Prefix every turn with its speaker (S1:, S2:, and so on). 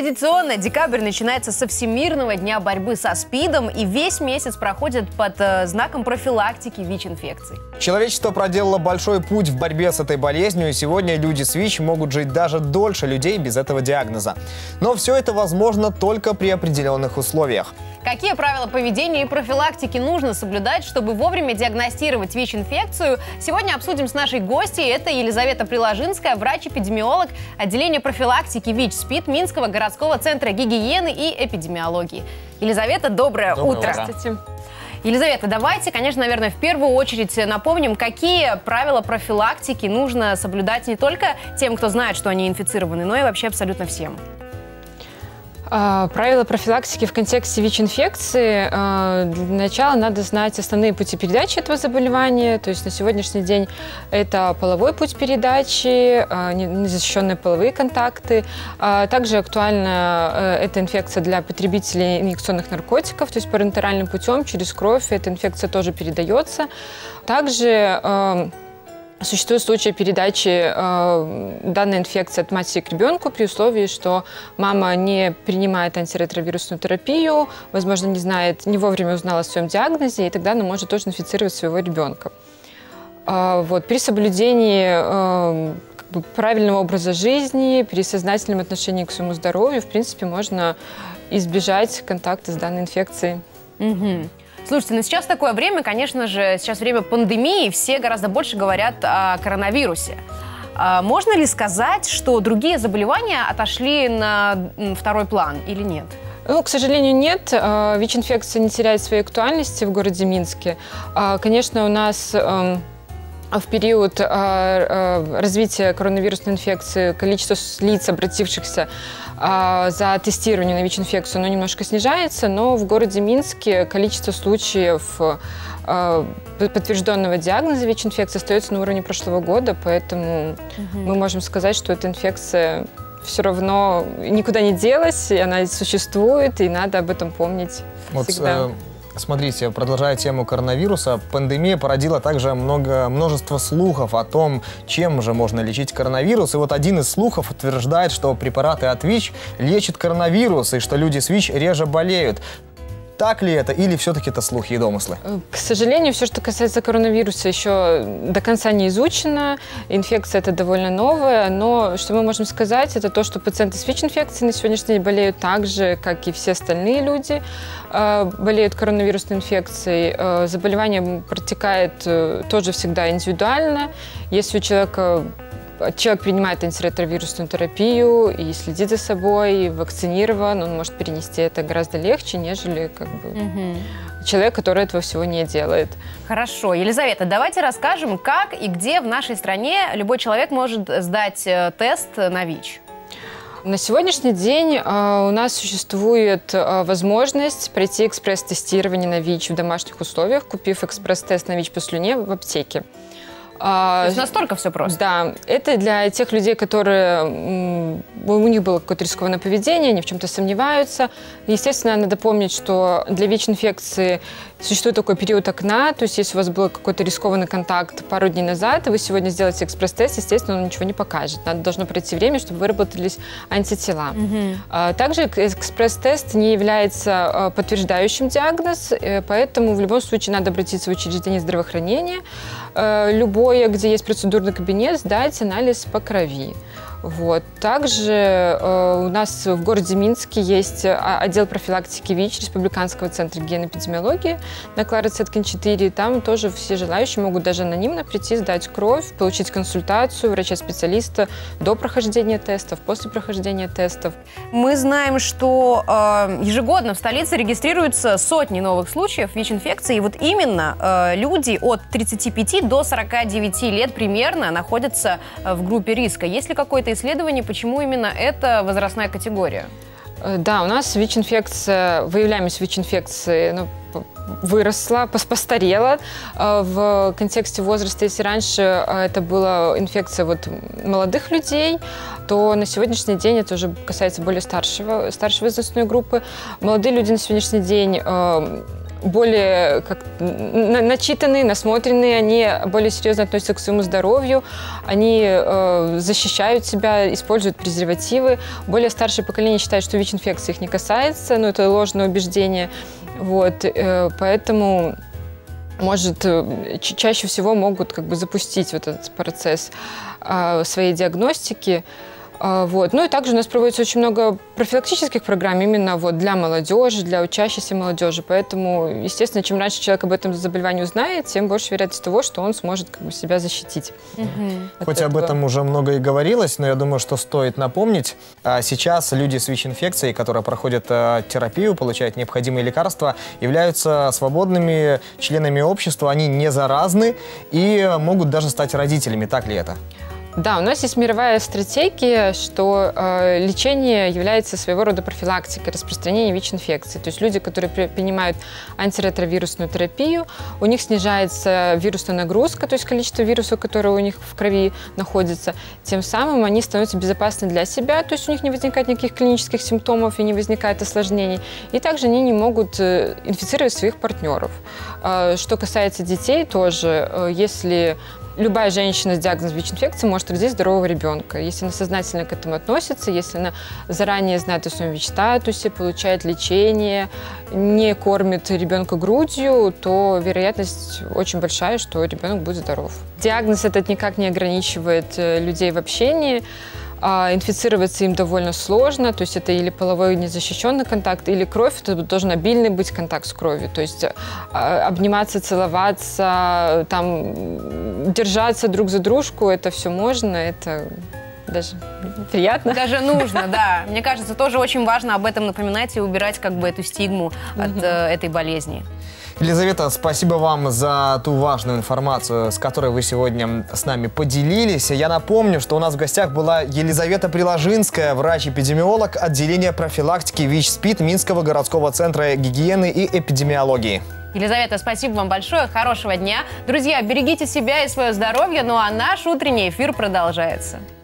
S1: Традиционно декабрь начинается со Всемирного дня борьбы со СПИДом, и весь месяц проходит под знаком профилактики ВИЧ-инфекций.
S2: Человечество проделало большой путь в борьбе с этой болезнью, и сегодня люди с ВИЧ могут жить даже дольше людей без этого диагноза. Но все это возможно только при определенных условиях.
S1: Какие правила поведения и профилактики нужно соблюдать, чтобы вовремя диагностировать ВИЧ-инфекцию? Сегодня обсудим с нашей гостьей. Это Елизавета Приложинская, врач-эпидемиолог отделения профилактики ВИЧ-СПИД Минского городского центра гигиены и эпидемиологии. Елизавета, доброе утро.
S2: Здравствуйте.
S1: Елизавета, давайте, конечно, наверное, в первую очередь напомним, какие правила профилактики нужно соблюдать не только тем, кто знает, что они инфицированы, но и вообще абсолютно всем.
S3: Правила профилактики в контексте ВИЧ-инфекции. Для начала надо знать основные пути передачи этого заболевания. То есть на сегодняшний день это половой путь передачи, незащищенные половые контакты. Также актуальна эта инфекция для потребителей инъекционных наркотиков. То есть парентеральным путем через кровь эта инфекция тоже передается. Также существуют случаи передачи данной инфекции от матери к ребенку при условии, что мама не принимает антиретровирусную терапию, возможно, не вовремя узнала о своем диагнозе, и тогда она может тоже инфицировать своего ребенка. При соблюдении правильного образа жизни, при сознательном отношении к своему здоровью, в принципе, можно избежать контакта с данной инфекцией.
S1: Слушайте, ну сейчас такое время, конечно же, сейчас время пандемии, все гораздо больше говорят о коронавирусе. Можно ли сказать, что другие заболевания отошли на второй план или нет?
S3: Ну, к сожалению, нет. ВИЧ-инфекция не теряет своей актуальности в городе Минске. Конечно, у нас в период развития коронавирусной инфекции количество лиц, обратившихся за тестирование на ВИЧ-инфекцию, оно немножко снижается, но в городе Минске количество случаев подтвержденного диагноза ВИЧ-инфекции остается на уровне прошлого года, поэтому мы можем сказать, что эта инфекция все равно никуда не делась, и она существует, и надо об этом помнить всегда.
S2: Смотрите, продолжая тему коронавируса, пандемия породила также множество слухов о том, чем же можно лечить коронавирус. И вот один из слухов утверждает, что препараты от ВИЧ лечат коронавирус, и что люди с ВИЧ реже болеют. Так ли это, или все-таки это слухи и домыслы?
S3: К сожалению, все, что касается коронавируса, еще до конца не изучено. Инфекция это довольно новая, но что мы можем сказать, это то, что пациенты с ВИЧ-инфекцией на сегодняшний день болеют так же, как и все остальные люди, болеют коронавирусной инфекцией. Заболевание протекает тоже всегда индивидуально. Если у человек принимает антиретровирусную терапию и следит за собой, и вакцинирован, он может перенести это гораздо легче, нежели человек, который этого всего не делает.
S1: Хорошо. Елизавета, давайте расскажем, как и где в нашей стране любой человек может сдать тест на ВИЧ.
S3: На сегодняшний день у нас существует возможность пройти экспресс-тестирование на ВИЧ в домашних условиях, купив экспресс-тест на ВИЧ по слюне в аптеке.
S1: То есть настолько все просто?
S3: Да, это для тех людей, которые у них было какое-то рискованное поведение, они в чем-то сомневаются. Естественно, надо помнить, что для ВИЧ-инфекции существует такой период окна, то есть если у вас был какой-то рискованный контакт пару дней назад, и вы сегодня сделаете экспресс-тест, естественно, он ничего не покажет. Должно пройти время, чтобы выработались антитела. Также экспресс-тест не является подтверждающим диагноз, поэтому в любом случае надо обратиться в учреждение здравоохранения, любое, где есть процедурный кабинет, сдать анализ по крови. Также у нас в городе Минске есть отдел профилактики ВИЧ Республиканского центра гигиены и эпидемиологии на Клары Цеткин 4. Там тоже все желающие могут даже анонимно прийти, сдать кровь, получить консультацию врача-специалиста до прохождения тестов, после прохождения тестов.
S1: Мы знаем, что ежегодно в столице регистрируются сотни новых случаев ВИЧ-инфекции. И вот именно люди от 35 до 49 лет примерно находятся в группе риска. Есть ли какое-то исследование, почему именно эта возрастная категория?
S3: Да, у нас ВИЧ-инфекция, выявляемость ВИЧ-инфекции выросла, постарела в контексте возраста. Если раньше это была инфекция молодых людей, то на сегодняшний день это уже касается более старшей возрастной группы. Молодые люди на сегодняшний день более начитанные, насмотренные, они более серьезно относятся к своему здоровью, они защищают себя, используют презервативы. Более старшее поколение считает, что ВИЧ-инфекция их не касается, но это ложное убеждение. Вот, поэтому, чаще всего могут запустить вот этот процесс своей диагностики. Вот. Ну и также у нас проводится очень много профилактических программ именно для молодежи, для учащейся молодежи. Поэтому, естественно, чем раньше человек об этом заболевании узнает, тем больше вероятность того, что он сможет себя защитить.
S2: Хоть об этом уже много и говорилось, но я думаю, что стоит напомнить. Сейчас люди с ВИЧ-инфекцией, которые проходят терапию, получают необходимые лекарства, являются свободными членами общества, они не заразны и могут даже стать родителями. Так ли это?
S3: Да, у нас есть мировая стратегия, что лечение является своего рода профилактикой распространения ВИЧ-инфекции. То есть люди, которые принимают антиретровирусную терапию, у них снижается вирусная нагрузка, то есть количество вирусов, которые у них в крови находятся. Тем самым они становятся безопасны для себя, то есть у них не возникает никаких клинических симптомов и не возникает осложнений. И также они не могут инфицировать своих партнеров. Что касается детей тоже, если любая женщина с диагнозом ВИЧ-инфекции может родить здорового ребенка. Если она сознательно к этому относится, если она заранее знает о своем ВИЧ-статусе, получает лечение, не кормит ребенка грудью, то вероятность очень большая, что ребенок будет здоров. Диагноз этот никак не ограничивает людей в общении. Инфицироваться им довольно сложно, то есть это или половой незащищенный контакт, или кровь, это должен обильный быть контакт с кровью, то есть обниматься, целоваться, держаться друг за дружку, это все можно, это даже приятно.
S1: Даже нужно, да. Мне кажется, тоже очень важно об этом напоминать и убирать эту стигму от этой болезни.
S2: Елизавета, спасибо вам за ту важную информацию, с которой вы сегодня с нами поделились. Я напомню, что у нас в гостях была Елизавета Приложинская, врач-эпидемиолог отделения профилактики ВИЧ-СПИД Минского городского центра гигиены и эпидемиологии.
S1: Елизавета, спасибо вам большое, хорошего дня. Друзья, берегите себя и свое здоровье, ну а наш утренний эфир продолжается.